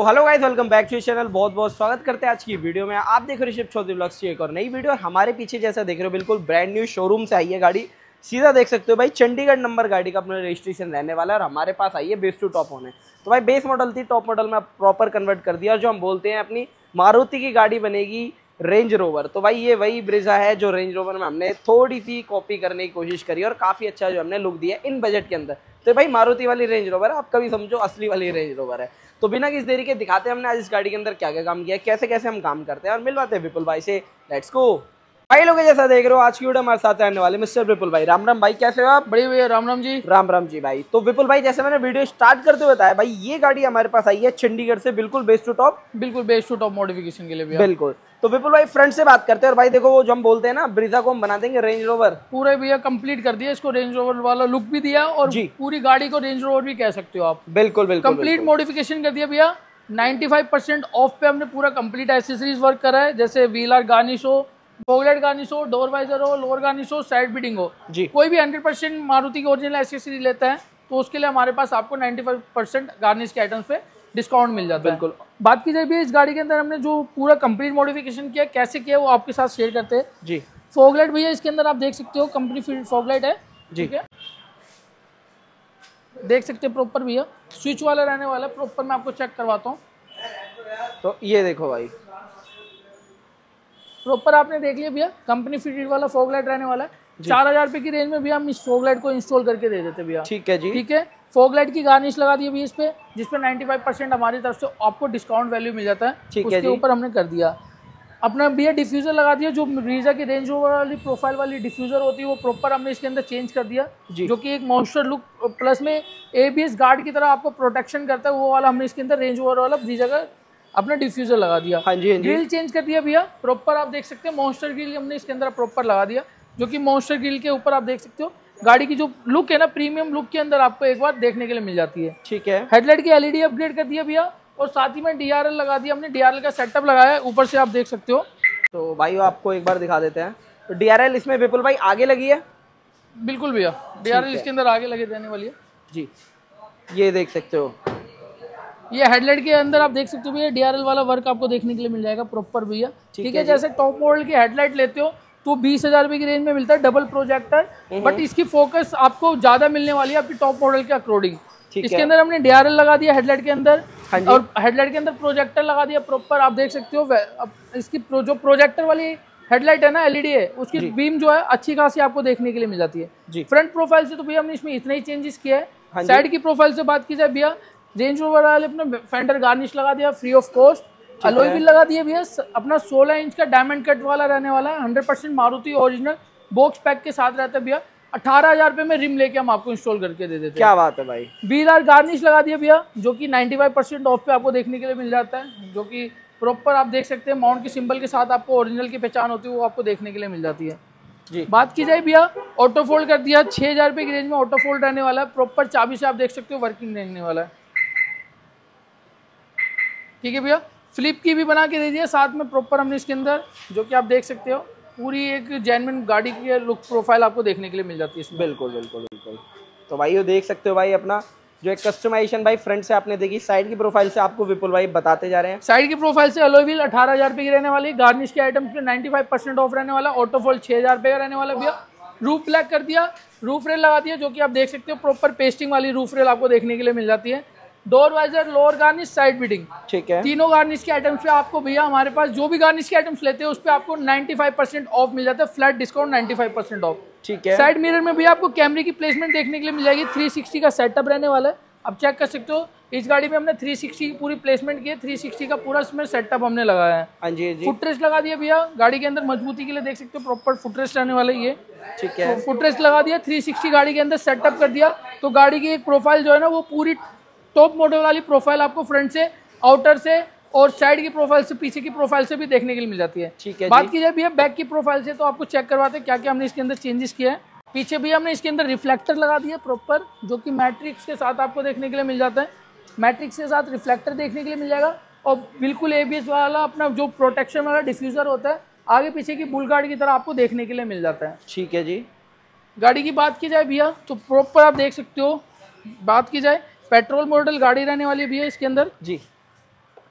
Hello guys, welcome back to channel. बहुत बहुत स्वागत करते हैं आज की वीडियो में। आप देख रहे हो ऋषभ चौधरी व्लॉग्स की एक और नई वीडियो। हमारे पीछे जैसा देख रहे हो बिल्कुल ब्रांड न्यू शोरूम से आई है गाड़ी। सीधा देख सकते हो भाई, चंडीगढ़ नंबर गाड़ी का अपना रजिस्ट्रेशन रहने वाला है और हमारे पास आई है बेस टू टॉप होने। तो भाई बेस मॉडल थी, टॉप मॉडल में प्रॉपर कन्वर्ट कर दिया। जो हम बोलते हैं अपनी मारुति की गाड़ी बनेगी रेंज रोवर। तो भाई ये वही ब्रेजा है जो रेंज रोवर में हमने थोड़ी सी कॉपी करने की कोशिश करी और काफ़ी अच्छा जो हमने लुक दिया इन बजट के अंदर। तो भाई मारुति वाली रेंज रोवर है, आप कभी समझो असली वाली रेंज रोवर है। तो बिना किसी देरी के दिखाते हैं हमने आज इस गाड़ी के अंदर क्या क्या काम किया है, कैसे कैसे हम काम करते हैं और मिलवाते हैं विपुल भाई से। लेट्स गो भाई। लोग जैसा देख रहे हो आज की वीडियो हमारे साथ रहने वाले मिस्टर विपुल भाई। राम राम भाई, कैसे हो आप? बड़ी भैया राम राम जी। राम राम जी भाई। तो विपुल भाई जैसे मैंने वीडियो स्टार्ट करते हुए बताया भाई, ये गाड़ी हमारे पास आई है चंडीगढ़ से, बिल्कुल बेस टू टॉप। बिल्कुल बेस टू टॉप मॉडिफिकेशन के लिए भैया। बिल्कुल। तो विपुल भाई फ्रंट से बात करते हैं और भाई देखो वो जो हम बोलते हैं ना ब्रीजा को हम बना देंगे रेंज रोवर। पूरे भैया कंप्लीट कर दिया, इसको रेंज रोवर वाला लुक भी दिया और पूरी गाड़ी को रेंज रोवर भी कह सकते हो आप। बिल्कुल बिल्कुल कंप्लीट मॉडिफिकेशन कर दिया भैया। 95% ऑफ पे हमने पूरा कंप्लीट एसेसरीज वर्क करा है, जैसे व्हीलर गार्निश हो, फॉगलाइट गार्निश हो, डोर वाइजर हो, लोअर गार्निश हो, साइड बिडिंग हो जी। कोई भी 100% मारुति की ओरिजिनल एसेसरी लेता है तो उसके लिए हमारे पास आपको 95% गार्निश के आइटम्स पे डिस्काउंट मिल जाता है। बिल्कुल। बात की जाए भी इस गाड़ी के अंदर हमने जो पूरा कंप्लीट मॉडिफिकेशन किया, कैसे किया वो आपके साथ शेयर करते हैं जी। फॉगलाइट भैया इसके अंदर आप देख सकते हो कंपनी फील्ड फॉगलाइट है जी, देख सकते हैं प्रॉपर भैया स्विच वाला रहने वाला है। प्रॉपर मैं आपको चेक करवाता हूँ। तो ये देखो भाई, प्रॉपर आपने देख लिया भैया, कंपनी फिटेड वाला फॉगलाइट रहने वाला है। 4000 रुपए की रेंज में भी हम इस फॉगलाइट को इंस्टॉल करके दे देते भैया। ठीक है जी। ठीक है, फॉगलाइट की गार्निश लगा दी अभी इस पे, जिसपे 95% हमारी तरफ से आपको डिस्काउंट वैल्यू मिल जाता है। उसके ऊपर हमने कर दिया अपना भैया डिफ्यूजर लगा दिया। जो ब्रीजा की रेंज रोवर वाली प्रोफाइल वाली डिफ्यूजर होती है वो प्रॉपर हमने इसके अंदर चेंज कर दिया, जो कि एक मॉन्स्टर लुक प्लस में ABS गार्ड की तरह आपको प्रोटेक्शन करता है। वो वाला हमने इसके अंदर रेंज रोवर वाला ब्रीजा का अपना डिफ्यूजर लगा दिया। हाँ जी, ग्रिल चेंज कर दिया भैया। प्रॉपर आप देख सकते हैं मॉन्स्टर ग्रिल हमने इसके अंदर प्रॉपर लगा दिया, जो कि मॉन्स्टर ग्रिल के ऊपर आप देख सकते हो गाड़ी की जो लुक है ना, प्रीमियम लुक के अंदर आपको एक बार देखने के लिए मिल जाती है। ठीक है। हेडलाइट की LED अपग्रेड कर दिया भैया और साथ ही में DRL लगा दिया हमने। DRL का सेटअप लगाया है ऊपर से आप देख सकते हो। तो भाई आपको एक बार दिखा देते हैं। तो DRL इसमें विपुल भाई आगे लगी है। बिल्कुल भैया, DRL इसके अंदर आगे लगे देने वाली है जी। ये देख सकते हो, ये हेडलाइट के अंदर आप देख सकते हो भैया DRL वाला वर्क आपको देखने के लिए मिल जाएगा प्रॉपर भैया। ठीक है। जैसे टॉप मॉडल की हेडलाइट लेते हो तो 20,000 रुपए की रेंज में मिलता है डबल प्रोजेक्टर, बट इसकी फोकस आपको ज्यादा मिलने वाली है आपकी टॉप मॉडल के अकॉर्डिंग। इसके अंदर हमने DRL लगा दिया हेडलाइट के अंदर और हेडलाइट के अंदर प्रोजेक्टर लगा दिया प्रॉपर। आप देख सकते हो इसकी जो प्रोजेक्टर वाली हेडलाइट है ना, LED है, उसकी बीम जो है अच्छी खासी आपको देखने के लिए मिल जाती है। फ्रंट प्रोफाइल से तो भैया हमने इसमें इतना ही चेंजेस किया है। साइड की प्रोफाइल से बात की जाए भैया, रेंज रोवर वाले अपना फेंडर गार्निश लगा दिया free of cost. Alloy wheel लगा दिए भैया, अपना 16 इंच का डायमंड कट वाला रहने वाला है। 100% मारुति ओरिजिनल बॉक्स पैक के साथ रहता है भैया। 18,000 रुपए में रिम लेके हम आपको इंस्टॉल करके दे देते हैं। क्या बात है भाई। व्हीलर गार्निश लगा दिया भैया, जो कि 95% ऑफ पे आपको देखने के लिए मिल जाता है, जो कि प्रॉपर आप देख सकते हैं माउंट के सिंबल के साथ आपको ओरिजिनल की पहचान होती है वो आपको देखने के लिए मिल जाती है जी। बात की जाए भैया, ऑटो फोल्ड कर दिया। 6,000 रुपए की रेंज में ऑटो फोल्ड रहने वाला है। प्रॉपर चाबी से आप देख सकते हो वर्किंग रहने वाला है। ठीक है भैया, फ्लिप की भी बना के दे दिया साथ में प्रॉपर हमने इसके अंदर, जो कि आप देख सकते हो पूरी एक जेन्युइन गाड़ी की लुक प्रोफाइल आपको देखने के लिए मिल जाती है इसमें। बिल्कुल बिल्कुल बिल्कुल। तो भाई ये देख सकते हो भाई अपना जो एक कस्टमाइजेशन भाई फ्रंट से आपने देखी। साइड की प्रोफाइल से आपको विपुल भाई बताते जा रहे हैं। साइड की प्रोफाइल से अलॉय व्हील 18,000 रुपए की रहने वाली। गार्निश के आइटम्स पे 95% ऑफ रहने वाला। ऑटो फोल्ड 6,000 रुपए का रहने वाला भैया। रूफ ब्लैक कर दिया, रूफ रेल लगा दिया, जो कि आप देख सकते हो प्रॉपर पेस्टिंग वाली रूफ रेल आपको देखने के लिए मिल जाती है। Door visor, lower garnish, side beading, ठीक है। तीनों गार्निश के आइटम्स पे आपको भैया हमारे पास जो भी गार्निश के आइटम्स लेते हैं उस पे आपको 95% ऑफ मिल जाता है। Flat discount 95% off. ठीक है। साइड मिरर में भी आपको कैमरे की प्लेसमेंट देखने के लिए मिल जाएगी। 360 का सेटअप रहने वाला है, आप चेक कर सकते हो। इस गाड़ी में हमने 360 की पूरी प्लेसमेंट की है। 360 का पूरा इसमें सेटअप हमने लगाया है। हाँ जी जी। फुटरेस्ट लगा दिया भैया गाड़ी के अंदर मजबूती के लिए, देख सकते हो प्रॉपर फुटरेस्ट रहने वाला ये। ठीक है। तो फुटरेस्ट लगा दिया, 360 गाड़ी के अंदर सेटअप कर दिया। तो गाड़ी की एक प्रोफाइल जो है ना वो पूरी टॉप मॉडल वाली प्रोफाइल आपको फ्रंट से, आउटर से और साइड की प्रोफाइल से, पीछे की प्रोफाइल से भी देखने के लिए मिल जाती है। ठीक है। बात की जाए भैया बैक की प्रोफाइल से, तो आपको चेक करवाते हैं क्या क्या हमने इसके अंदर चेंजेस किया है। पीछे भी हमने इसके अंदर रिफ्लेक्टर लगा दिया प्रॉपर, जो कि मैट्रिक्स के साथ आपको देखने के लिए मिल जाता है। मैट्रिक्स के साथ रिफ्लेक्टर देखने के लिए मिल जाएगा और बिल्कुल ABS वाला अपना जो प्रोटेक्शन वाला डिफ्यूजर होता है आगे पीछे की बुल गार्ड की तरह आपको देखने के लिए मिल जाता है। ठीक है जी। गाड़ी की बात की जाए भैया तो प्रॉपर आप देख सकते हो। बात की जाए पेट्रोल मॉडल गाड़ी रहने वाली भी है इसके अंदर जी।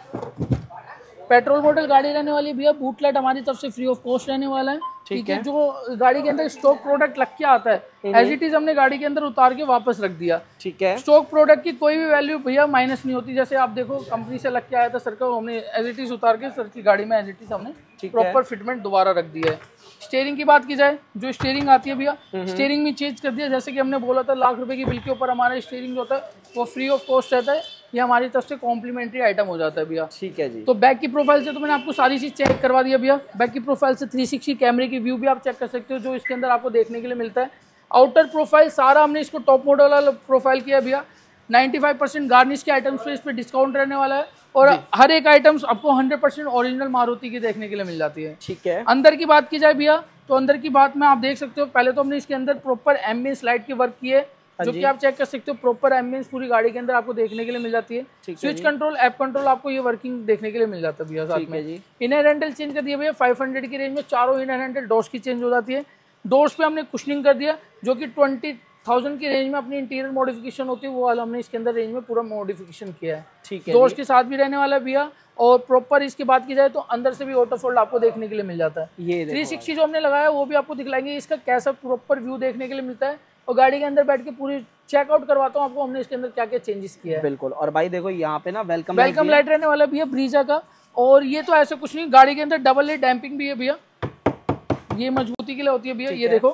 पेट्रोल मॉडल गाड़ी रहने वाली है भैया, बूटलेट हमारी तरफ से फ्री ऑफ कॉस्ट रहने वाला है। ठीक है, जो गाड़ी के अंदर स्टॉक प्रोडक्ट लग के आता है एज इट इज हमने गाड़ी के अंदर उतार के वापस रख दिया। ठीक है, स्टॉक प्रोडक्ट की कोई भी वैल्यू भैया माइनस नहीं होती। जैसे आप देखो कंपनी से लग के आया था सर का, हमने एज इट इज उतार के सर की गाड़ी में एज इट इज हमने प्रॉपर फिटमेंट दोबारा रख दिया है। स्टीयरिंग की बात की जाए, जो स्टीयरिंग आती है भैया, स्टीयरिंग में चेंज कर दिया। जैसे कि हमने बोला था लाख रुपए की बिल के ऊपर हमारा स्टीयरिंग जो होता है वो फ्री ऑफ कॉस्ट रहता है, ये हमारी तरफ से कॉम्प्लीमेंट्री आइटम हो जाता है भैया। ठीक है जी। तो बैक की प्रोफाइल से तो मैंने आपको सारी चीज चेक करवा दिया भैया। बैक की प्रोफाइल से 360 कैमरे की व्यू भी आप चेक कर सकते हो, जो इसके अंदर आपको देखने के लिए मिलता है। आउटर प्रोफाइल सारा हमने इसको टॉप मॉडल वाला प्रोफाइल किया भैया। 95% गार्निश के आइटम्स पे इस पे डिस्काउंट रहने वाला है, और हर एक आइटम्स आपको 100% ओरिजिनल मारुति की देखने के लिए मिल जाती है। ठीक है, अंदर की बात की जाए भैया, तो अंदर की बात में आप देख सकते हो, पहले तो हमने इसके अंदर प्रॉपर एम्बियंस लाइट की वर्क की है, जो कि आप चेक कर सकते हो। प्रॉपर एम्बियंस पूरी गाड़ी के अंदर आपको देखने के लिए मिल जाती है। स्विच कंट्रोल, ऐप कंट्रोल आपको ये वर्किंग देखने के लिए मिल जाता है भैया साथ में। इनर हैंडल चेंज कर दिया भैया, 500 की रेंज में चारों इनर हैंडल डोर्स की चेंज हो जाती है। डोर्स पे हमने कुशनिंग कर दिया, जो कि 20,000 की रेंज में अपनी इंटीरियर मॉडिफिकेशन होती है, वो वाला हमने इसके अंदर रेंज में पूरा मॉडिफिकेशन किया है। ठीक है, डोर्स के साथ भी रहने वाला है भैया। और प्रॉपर इसकी बात की जाए तो अंदर से भी ऑटो फोल्ड आपको देखने के लिए मिल जाता है। ये 360 जो हमने लगाया है वो भी आपको दिखलाएंगे, इसका कैसा प्रॉपर व्यू देखने के लिए मिलता है। और गाड़ी के अंदर बैठ के पूरी चेकआउट करवाता हूँ आपको हमने इसके अंदर क्या क्या चेंजेस किया है। बिल्कुल। और भाई देखो यहाँ पे ना वेलकम लाइट रहने वाला भैया ब्रीजा का। और ये तो ऐसा कुछ नहीं, गाड़ी के अंदर डबल लेयर डैम्पिंग भी है भैया, ये मजबूती के लिए होती है भैया। ये देखो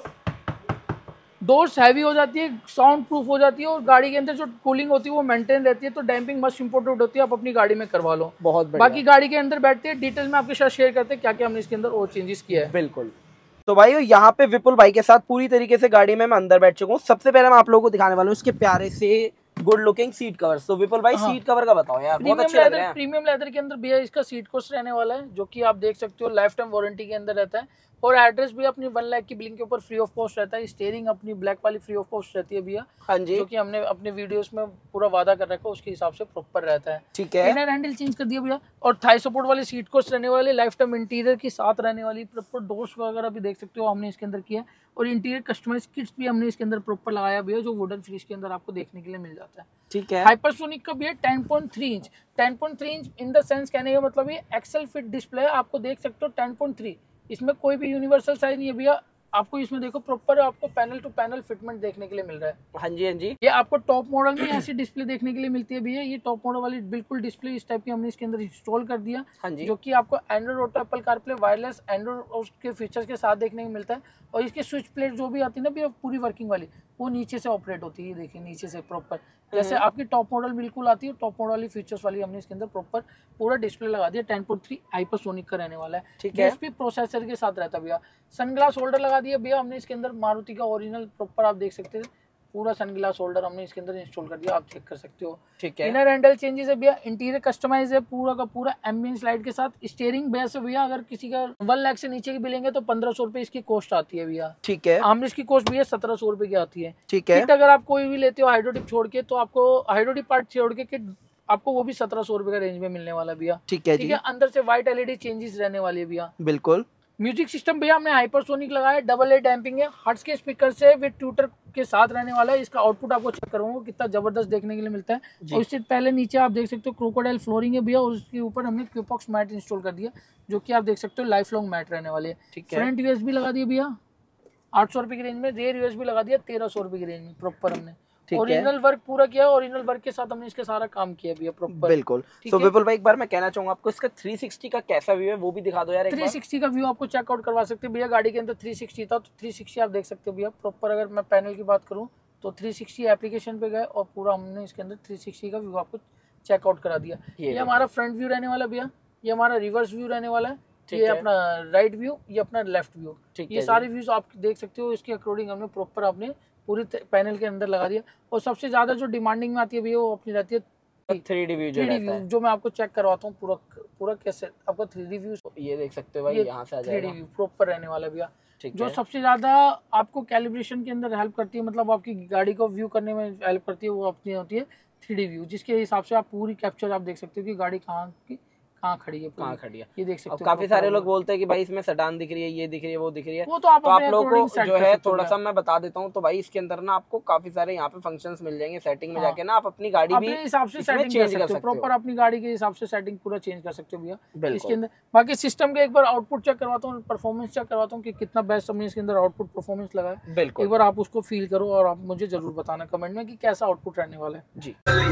डोर्स हैवी हो जाती है, साउंड प्रूफ हो जाती है, और गाड़ी के अंदर जो कूलिंग होती है वो मेंटेन रहती है। तो डैम्पिंग मस्ट इंपोर्टेंट होती है, आप अपनी गाड़ी में करवा लो। बहुत बाकी गाड़ी के अंदर बैठते हैं डिटेल में आपके साथ शेयर करते हैं क्या क्या हमने इसके अंदर और चेंजेस किया है। बिल्कुल। तो भाई यहाँ पे विपुल भाई के साथ पूरी तरीके से गाड़ी में मैं अंदर बैठ चुका हूँ। सबसे पहले मैं आप लोगों को दिखाने वाला हूँ इसके प्यारे से गुड लुकिंग सीट कवर। तो विपुल भाई सीट कवर का बताओ यार, बहुत अच्छे लग रहे हैं। प्रीमियम लेदर के अंदर भैया इसका सीट कवर रहने वाला है, जो कि आप देख सकते हो लाइफ टाइम वारंटी के अंदर रहता है। और एड्रेस भी अपनी 1 लाख की बिलिंग के ऊपर फ्री ऑफ कॉस्ट रहता है। स्टीयरिंग अपनी ब्लैक वाली फ्री ऑफ कॉस्ट रहती है भैया। हाँ जी, जो कि हमने अपने वीडियोस में पूरा वादा कर रखा है, उसके हिसाब से प्रॉपर रहता है। ठीक है, इनर हैंडल चेंज कर दिया भैया, और थाई सपोर्ट वाली सीट कवर्स रहने वाले, लाइफ टाइम इंटीरियर के साथ रहने वाली। प्रॉपर डोर्स वगैरह भी देख सकते हो हमने इसके अंदर किया है। और इंटीरियर कस्टमाइज किट्स भी हमने इसके अंदर प्रॉपर लगाया भैया, जो वुडन फिनिश के अंदर आपको देखने के लिए मिल जाता है। ठीक है, हाइपरसोनिक का भी है 10.3 inch. 10.3 inch in the sense कहने का मतलब ये एक्सेल फिट डिस्प्ले आपको देख सकते हो 10.3। इसमें कोई भी यूनिवर्सल साइज नहीं है भैया। आपको इसमें देखो प्रॉपर आपको पैनल टू पैनल फिटमेंट देखने के लिए मिल रहा है। हाँ जी, हाँ जी। ये आपको टॉप मॉडल में ऐसी डिस्प्ले देखने के लिए मिलती है भैया। ये टॉप मॉडल वाली बिल्कुल डिस्प्ले इस टाइप की हमने इसके अंदर इंस्टॉल कर दिया। हाँ जी, जो कि आपको Android auto, Apple CarPlay, wireless Android उसके फीचर्स के साथ देखने को मिलता है। और इसके स्विच प्लेट जो भी आती है ना भैया पूरी वर्किंग वाली, वो नीचे से ऑपरेट होती है। देखिए नीचे से प्रॉपर जैसे आपकी टॉप मॉडल बिल्कुल आती है, टॉप मॉडल वाली फीचर्स वाली हमने इसके अंदर प्रॉपर पूरा डिस्प्ले लगा दिया। 10.3 हाइपरसोनिक का रहने वाला है। ठीक है, DSP प्रोसेसर के साथ रहता है भैया। सनग्लास होल्डर लगा दिया भैया हमने इसके अंदर, मारुति का ओरिजिनल प्रॉपर आप देख सकते हैं। पूरा सनग्लास होल्डर हमने इसके अंदर इंस्टॉल कर दिया, आप चेक कर सकते हो। ठीक है, इनर हैंडल चेंजेस है भैया, इंटीरियर कस्टमाइज है पूरा का पूरा एम्बियंस लाइट के साथ। स्टीयरिंग भैया से भैया अगर किसी का 1 लाख से नीचे की बिलेंगे तो 1500 रुपए इसकी कॉस्ट आती है भैया। ठीक है, आमरिस की कॉस्ट भैया 1700 रुपए की आती है। ठीक है, किट अगर आप कोई भी लेते हो हाइड्रोडिप छोड़ के, तो आपको हाइड्रोडिप पार्ट छोड़ के किट आपको वो भी 1700 रुपए का रेंज में मिलने वाला भैया। ठीक है ठीक जी, है, अंदर से व्हाइट LED चेंजेस रहने वाली है भैया। बिल्कुल। म्यूजिक सिस्टम भैया हमने हाइपरसोनिक लगाया, डबल ए डैम्पिंग है, हर्ट्ज के स्पीकर से विद ट्यूटर के साथ रहने वाला है। इसका आउटपुट आपको चेक करूंगा कितना जबरदस्त देखने के लिए मिलता है। और इससे पहले नीचे आप देख सकते हो क्रोकोडाइल फ्लोरिंग है भैया, और उसके ऊपर हमने क्यूपॉक्स मैट इंस्टॉल कर दिया, जो कि आप देख सकते हो लाइफ लॉन्ग मैट रहने वाली है। फ्रंट USB लगा दिया भैया 800 रुपए की रेंज में। रेयर USB लगा दिया 1300 रुपए की रेंज में प्रॉपर हमने। ओरिजिनल वर्क पूरा किया, ओरिजिनल वर्क के साथ हमने इसके सारा काम किया भैया प्रॉपर। बिल्कुल। तो विपुल भाई एक बार मैं कहना चाहूंगा आपको इसका 360 का कैसा व्यू है वो भी दिखा दो यार। 360 का व्यू आपको चेकआउट करवा सकते हैं भैया। गाड़ी के अंदर 360 था, तो 360 आप देख सकते हो भैया प्रॉपर। अगर मैं पैनल की बात करूं तो 360 एप्लीकेशन पे गए और पूरा हमने इसके अंदर 360 का व्यू आपको चेकआउट करा दिया। ये हमारा फ्रंट व्यू रहने वाला भैया, ये हमारा रिवर्स व्यू रहने वाला है, ये अपना राइट व्यू, ये अपना लेफ्ट व्यू। ये सारे व्यूज आप देख सकते हो। इसके अकॉर्डिंग हमने प्रॉपर आपने पूरी पैनल के अंदर लगा दिया। और सबसे ज्यादा जो डिमांडिंग में आती है भैया वो अपनी रहती है 3D व्यू, जो मैं आपको चेक करवाता हूँ पूरा कैसे आपका 3D व्यू। ये देख सकते हो भाई, यहाँ से आ जाएगा 3D व्यू प्रॉपर रहने वाला भैया। जो है। सबसे ज्यादा आपको कैलिब्रेशन के अंदर हेल्प करती है, मतलब आपकी गाड़ी को व्यू करने में हेल्प करती है, वो अपनी होती है 3D व्यू, जिसके हिसाब से आप पूरी कैप्चर आप देख सकते हो कि गाड़ी कहाँ कहाँ खड़ी है, कहाँ खड़ी है। ये देख सकते हो। काफी सारे लोग बोलते हैं कि भाई इसमें सेडान दिख रही है, ये दिख रही है, वो दिख रही है, वो तो आप लोगों को जो है थोड़ा सा मैं बता देता हूँ। तो भाई इसके अंदर ना आपको काफी सारे यहाँ पे फंक्शंस मिल जाएंगे, सेटिंग में जाके ना आप अपनी गाड़ी भी हिसाब से सेटिंग चेंज कर सकते हो, प्रॉपर अपनी गाड़ी के हिसाब से सेटिंग पूरा चेंज कर सकते हो भैया इसके अंदर। बिल्कुल बाकी सिस्टम के एक बार आउटपुट चेक करवाता हूँ, परफॉर्मेंस चेक करवाता हूँ कि कितना बेस्ट हमने इसके अंदर आउटपुट परफॉर्मेंस लगा है। बिल्कुल एक बार आप उसको फील करो और आप मुझे जरूर बताना कमेंट में कि कैसा आउटपुट रहने वाला है जी।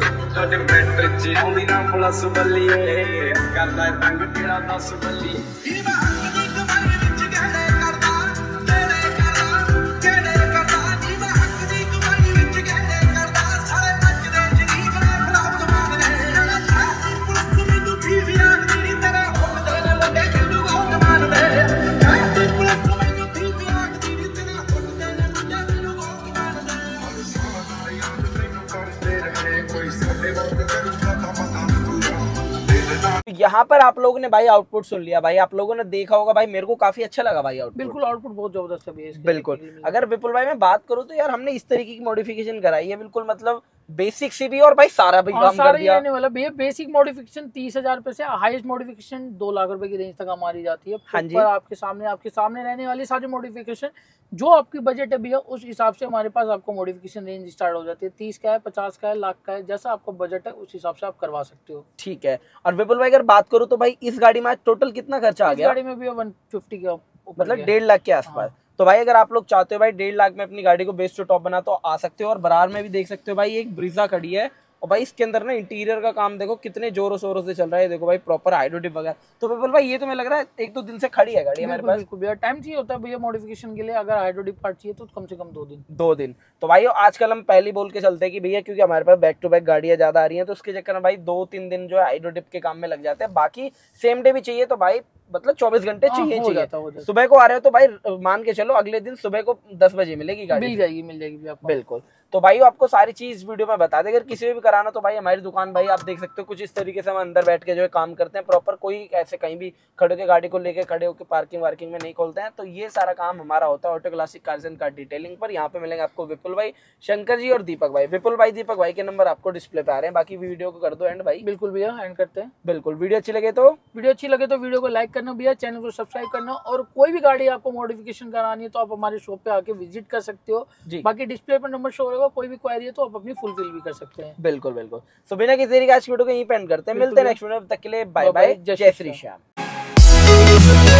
यहाँ पर आप लोगों ने भाई आउटपुट सुन लिया, भाई आप लोगों ने देखा होगा, भाई मेरे को काफी अच्छा लगा भाई आउटपुट। बिल्कुल आउटपुट बहुत जबरदस्त है भैया। बिल्कुल अगर विपुल भाई मैं बात करूँ तो यार हमने इस तरीके की मॉडिफिकेशन कराई है, बिल्कुल मतलब बेसिक सी भी और भाई सारा भी काम कर दिया। वाला भैया बेसिक मॉडिफिकेशन 30,000 रुपए से हाईएस्ट मॉडिफिकेशन 2 लाख रुपए की रेंज तक हमारी जाती है। हाँ जी। आपके सामने रहने वाली सारी मॉडिफिकेशन जो आपकी बजट है भैया उस हिसाब से हमारे पास आपको मॉडिफिकेशन रेंज स्टार्ट हो जाती है। 30 का है, 50 का है, लाख का है, जैसा आपका बजट है उस हिसाब से आप करवा सकते हो। ठीक है। और विपुल भाई अगर बात करूँ तो भाई इस गाड़ी में टोटल कितना खर्चा आ गया? गाड़ी में भैया 150 का मतलब 1.5 लाख के आसपास। तो भाई अगर आप लोग चाहते हो भाई 1.5 लाख में अपनी गाड़ी को बेस टू टॉप बना तो आ सकते हो। और बरार में भी देख सकते हो भाई एक ब्रीजा खड़ी है और भाई इसके अंदर ना इंटीरियर का काम देखो कितने जोरों शोरों से चल रहा है। देखो भाई प्रॉपर हाइड्रोडिप वगैरह। तो विपुल भाई ये तो मैं लग रहा है 1-2 दिन से खड़ी है गाड़ी हमारे पास। बिल्कुल भैया टाइम चाहिए होता है भैया मॉडिफिकेशन के लिए। अगर हाइड्रोडिप पार्ट चाहिए तो कम से कम 2 दिन। तो भाई आजकल हम पहले बोल के चलते हैं कि भैया क्योंकि हमारे पास बैक टू बैक गाड़ियां ज्यादा आ रही हैं तो उसके चक्कर में भाई 2-3 दिन जो है हाइड्रोडिप के काम में लग जाते हैं। बाकी सेम डे भी चाहिए तो भाई मतलब 24 घंटे चाहिए। सुबह को आ रहे हो तो भाई मान के चलो अगले दिन सुबह को 10 बजे मिलेगी गाड़ी। मिल जाएगी आपको। बिल्कुल। तो भाई आपको सारी चीज वीडियो में बता दे। अगर किसी भी कराना तो भाई हमारी दुकान भाई आप देख सकते हो कुछ इस तरीके से हम अंदर बैठ के जो है काम करते हैं प्रॉपर। कोई ऐसे कहीं भी खड़े के गाड़ी को लेके खड़े होकर पार्किंग वार्किंग में नहीं खोलते हैं। तो ये सारा काम हमारा होता है auto classic cars and car detailing पर। यहाँ पे मिलेंगे आपको विपुल भाई, शंकर जी और दीपक भाई। विपुल भाई दीपक भाई के नंबर आपको डिस्प्ले पे आ रहे हैं। बाकी वीडियो को कर दो एंड भाई। बिल्कुल भैया एंड करते हैं। बिल्कुल वीडियो अच्छी लगे तो वीडियो को लाइक करना भैया, चैनल को सब्सक्राइब करना। और कोई भी गाड़ी आपको मॉडिफिकेशन करानी है तो आप हमारे शॉप पे आके विजिट कर सकते हो। बाकी डिस्प्ले पर नंबर शो होगा, कोई भी क्वेरी है तो आप अपनी फुलफिल भी कर सकते हैं। बिल्कुल। सो बिना किसी देरी का आज वीडियो को यहीं पे एंड करते हैं। मिलते हैं नेक्स्ट वीडियो में, तब तक के लिए बाय बाय, जय श्री श्याम।